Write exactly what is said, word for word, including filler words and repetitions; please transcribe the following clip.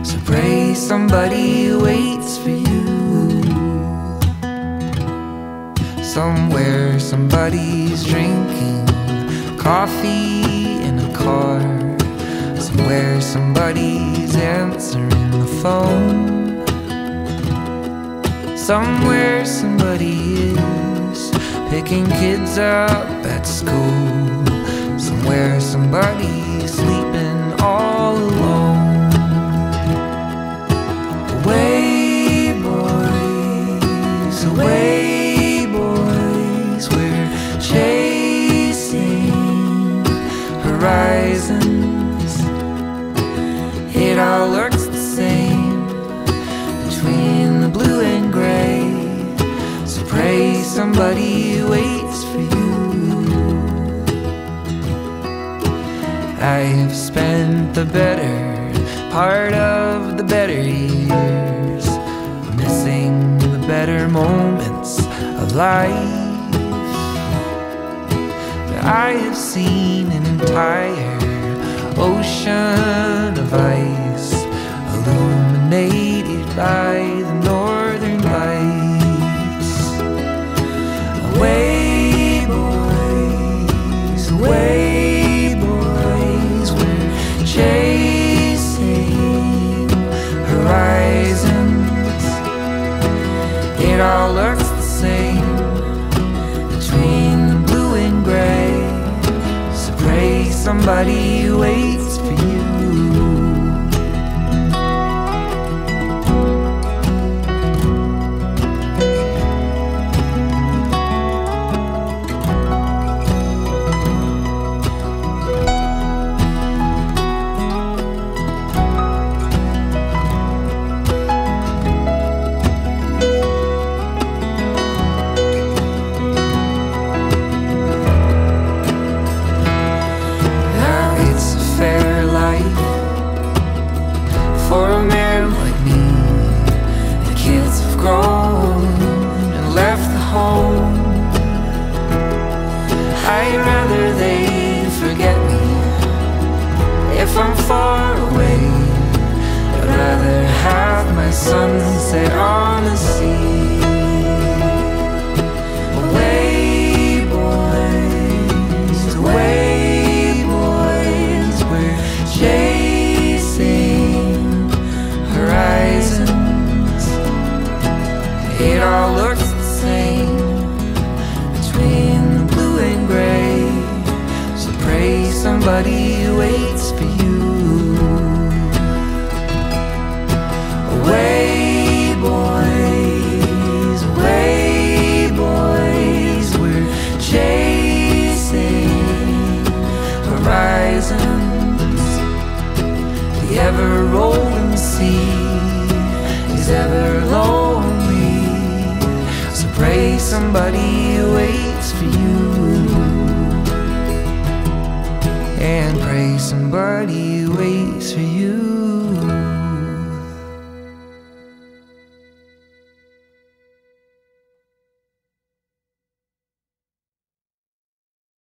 So pray somebody waits for you. Somewhere somebody's drinking coffee in a car. Somewhere somebody's answering the phone. Somewhere somebody is picking kids up at school. Somewhere somebody's sleeping all alone. Away, boys, away, boys, we're chasing horizons. It all looks the same between the blue and gray. So pray somebody waits for you. I have spent the better part of the better years missing the better moments of life. But I have seen an entire ocean of ice illuminated by the northern lights. Away, boys, away, boys, we're chasing horizons. It all looks the same between the blue and gray. So pray somebody waits for you. For a man like me, the kids have grown and left the home. I'd rather they forget me if I'm far away. I'd rather have my sunset on the sea. Away, boys, away, boys, we're chasing horizons. It all looks the same between the blue and gray. So pray somebody waits for you. Away, boys, away, boys, we're chasing horizons. The ever-rolling sea is ever lonely. So pray somebody waits for you. And pray somebody waits for you.